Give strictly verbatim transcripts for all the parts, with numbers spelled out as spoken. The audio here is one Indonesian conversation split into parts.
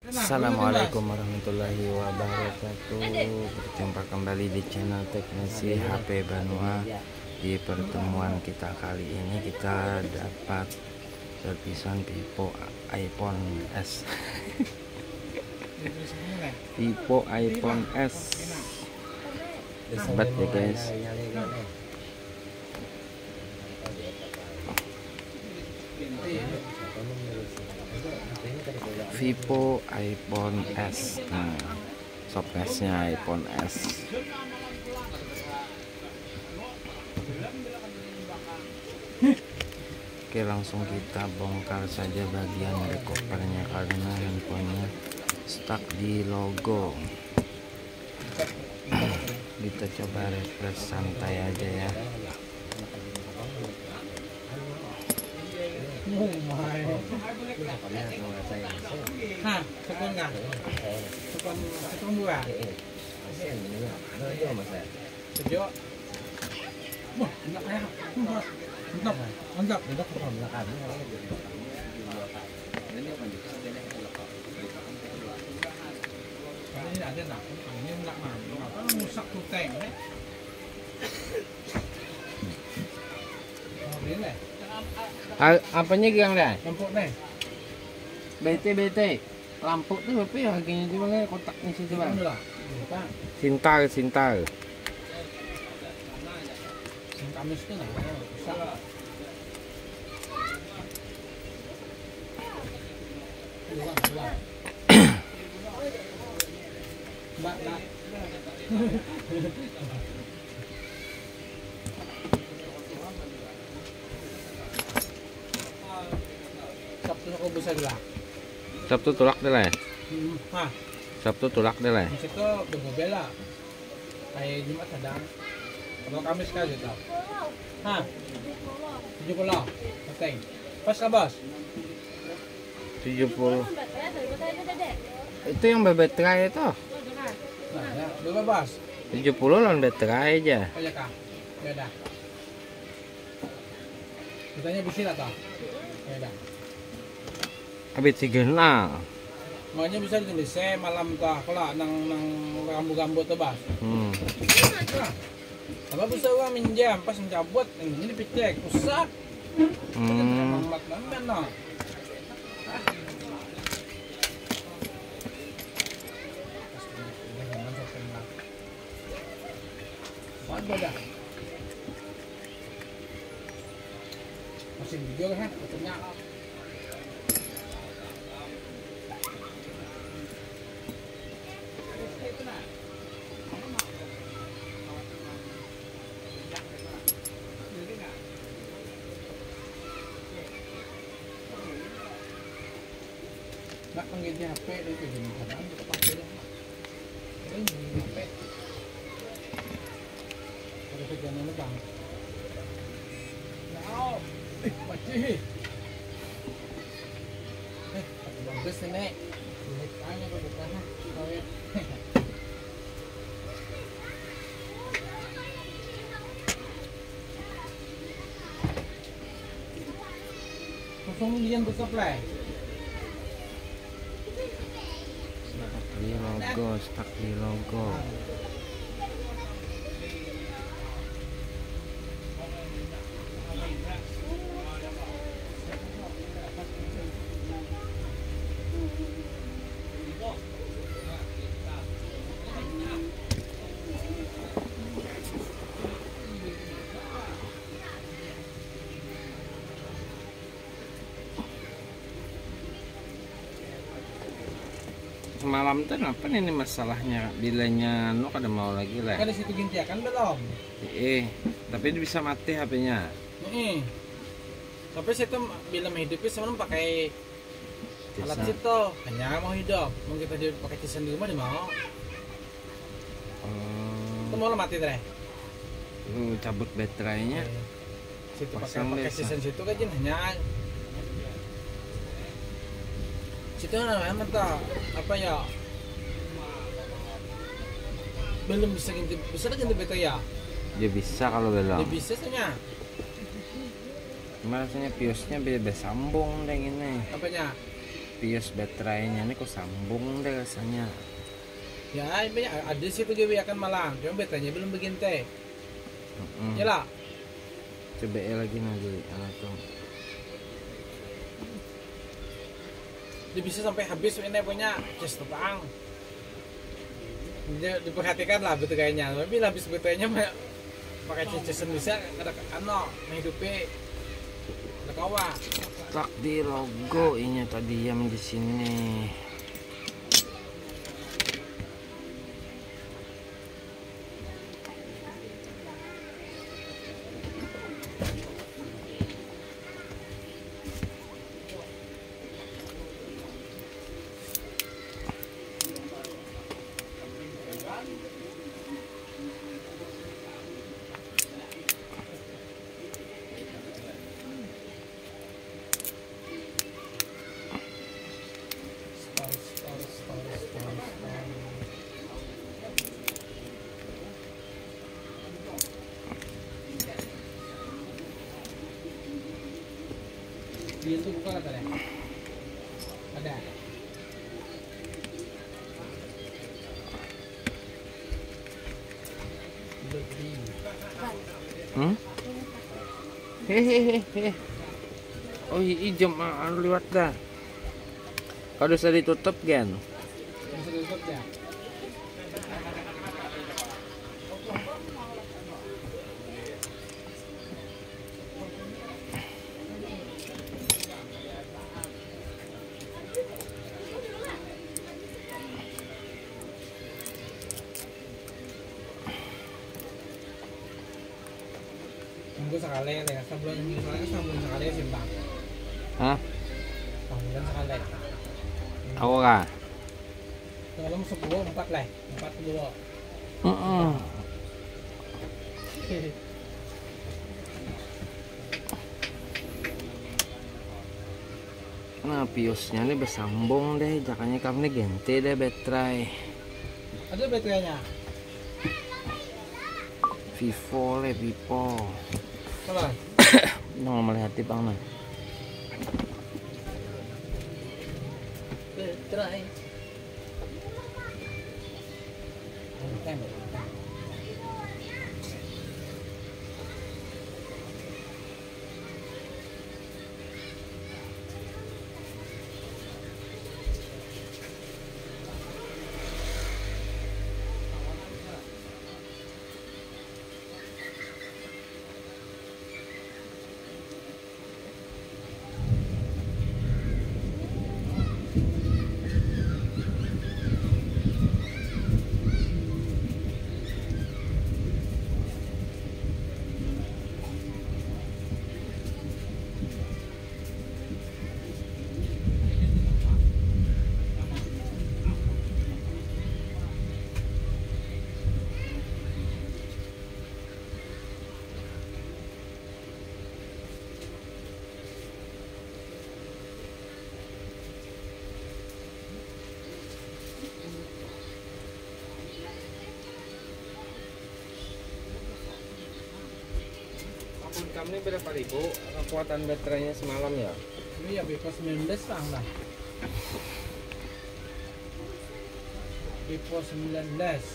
Assalamualaikum warahmatullahi wabarakatuh. Berjumpa kembali di channel Teknisi H P Banua. Di pertemuan kita kali ini kita dapat servisan Vivo iPhone S. Vivo iPhone S. Hebat ya guys. Vivo iPhone S. Nah, software-nya iPhone S. Oke, langsung kita bongkar saja bagian recovernya karena handphonenya stuck di logo. Kita coba refresh santai aja ya. Hah, sekon nggak? Sekon, sekon dua. Sejo. Wah, enggak kayak. Mantap, mantap, mantap ke belakang. Ini ada nak, ini enggak mampu. Apa rusak tuh tank, eh? Oh, ini deh. Apanya gang dah? Lampu deh. B T B T. Lampu tuh berapa ya harganya coba lihat kotaknya sih coba. Sintar, sintar. Kamis itu nggak bisa. Keluar, keluar. Mbak, mbak. Sabtu aku bisa gelap. Sabtu tulak deh lah. Hmm, hah. Sabtu tulak deh lah. Itu berbeda. Kayak Jumat sedang. Kalau Kamis kan gitu. Hah. tujuh puluh. Oke. Pas lah, Bos. tujuh puluh. Itu yang baterai itu. Nah, ya, berapa, Bos? tujuh puluh lawan baterai aja. Oh ya, Kak. Ya udah. Ditanya bisi lah, toh. Ya udah. Habis signal. Makanya bisa ditulis saya malam tuh kalau nang nang gambu-gambu tuh, Bos. Hmm. Nah, apa bisa uang minjam pas mencabut ini dipicek rusak. Hmm. Mat man no. Dah. Masih video kan fotonya. Nggak pengganti H P itu jadi kadang kita pakai deh. Ini H P. Ada kerjaan apa bang? Nah, eh, pasti. Eh, bagus nih. Lihat aja kok bukan. Oh ya. Kosong miliar bersupply. Di logo, stuck di logo. Semalam tuh apa nih masalahnya? Bilanya no kada mau lagi lah. Kan di situ gintiakan belum? Eh, tapi bisa mati H P-nya. Nih. Tapi situ bila hidupnya sebelum pakai alat Bisa. situ hanya mau hidup. Mau kita di pakai tisan di rumah di mau. Oh, Itu mau mati deh. lu cabut baterainya. Situ pakai Pasang pakai desa. tisan situ kan hanya situ namanya tuh apa ya, belum bisa ganti bisa ganti baterai ya. Dia bisa kalau belum. Dia bisa sebenarnya. Cuma rasanya piosnya beda sambung deh ini. Apanya? pius baterainya ini kok sambung deh rasanya. Ya, ini ada situ juga akan malang. Cuma baterainya belum begini teh. Mm-mm. Ya lah. Coba ya lagi nanti langsung. Dia bisa sampai habis ini punya cas tepang. Dia diperhatikan lah baterainya. Tapi habis baterainya pakai cas bisa ada ano menghidupi ada kawa. Tak di logo ini tadi diam di sini. Dia itu buka ada ya? Ada. Hmm? Hehehe. Oh iya jam anu lewat dah. Kalau sudah ditutup kan? Bisa ditutup ya? Tunggu sekali ya, sebelum misalnya sambung sekali ya simpang. Hah? Sambungan sekali. Aku kah? Kalau masuk dua empat lah, empat dua. Heeh. Nah piusnya ini bersambung deh, jakanya kami ganti deh baterai. Ada baterainya? Vivo le Vivo. Coba. Nong melihat di bang nah. Baterai. Kamu ini berapa ribu kekuatan baterainya semalam ya? Ini ya Vivo sembilan belas bang lah. Vivo sembilan belas.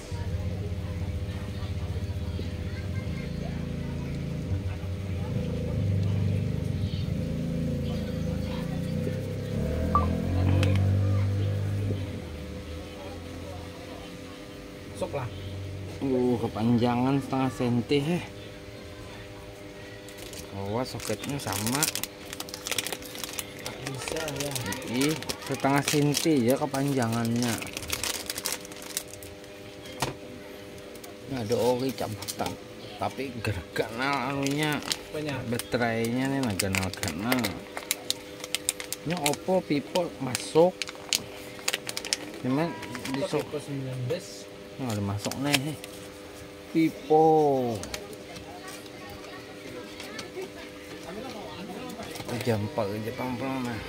Sok lah. Uh, kepanjangan setengah senti heh. Oh, soketnya sama. Bisa ya. Ih, setengah senti ya kepanjangannya. Nah, ada ori cabutan. Tapi gerganal anunya. Banyak. Baterainya nih nah ganal-ganal. Ini Oppo, Vivo masuk. Cuman di sok Vivo sembilan belas. nggak ada masuk nih. Vivo. Jam empat aja pelan-pelan nah.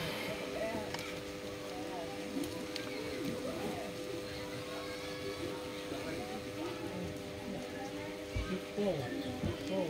Vivo. Vivo.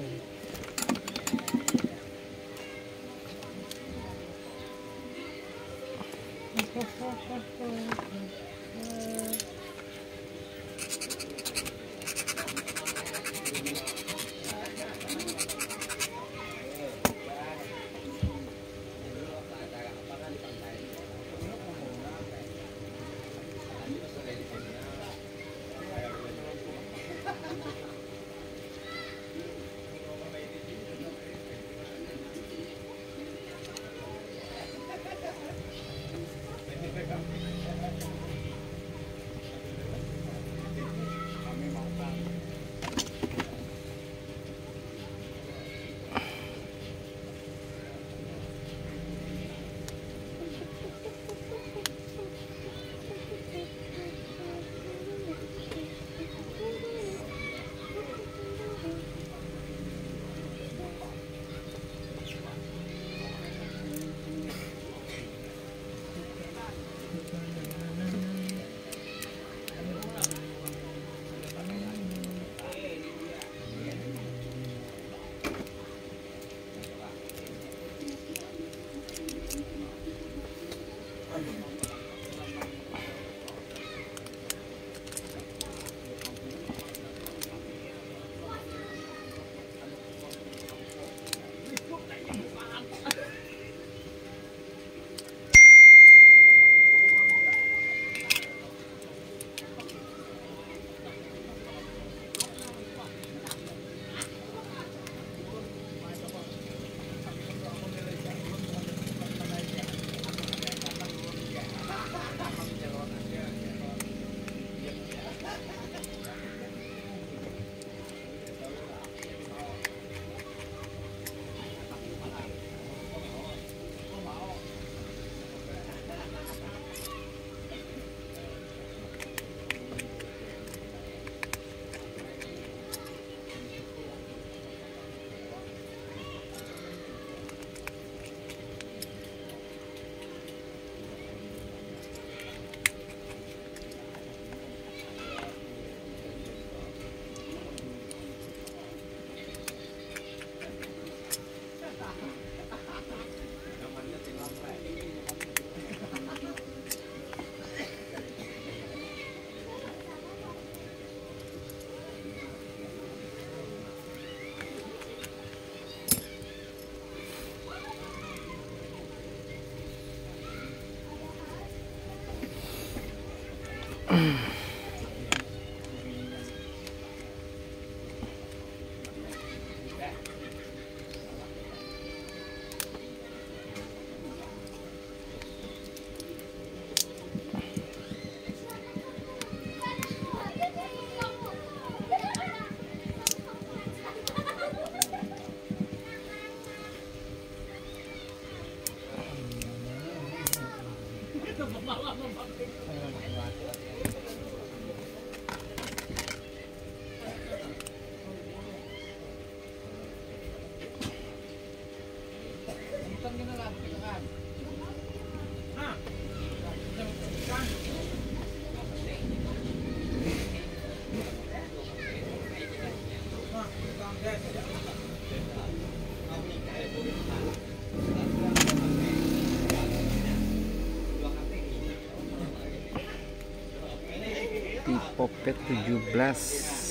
Popet tujuh belas.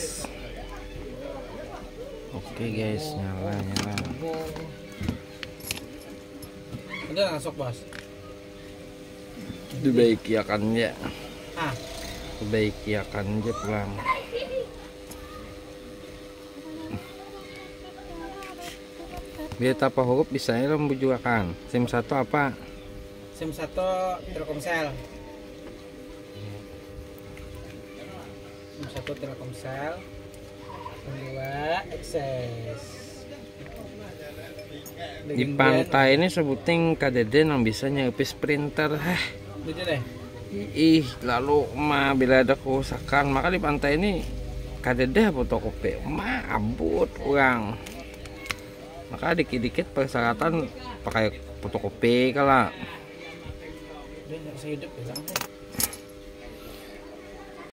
Oke guys, nyala nyala. Udah masuk bos. Dibaiki akan ya. Ah, Dibaiki akan aja pulang. Biar apa huruf bisa ya membujukan. SIM satu apa? SIM satu Telkomsel. SIM satu Telkomsel. Dua akses. Di pantai ini sebutin K D D yang bisa nyepis printer. Heh. Gitu deh. Ih, lalu mah bila ada kerusakan, maka di pantai ini K D D fotokopi mah abut kurang. Maka dikit-dikit persyaratan pakai fotokopi kala. Dia nggak bisa hidup ya.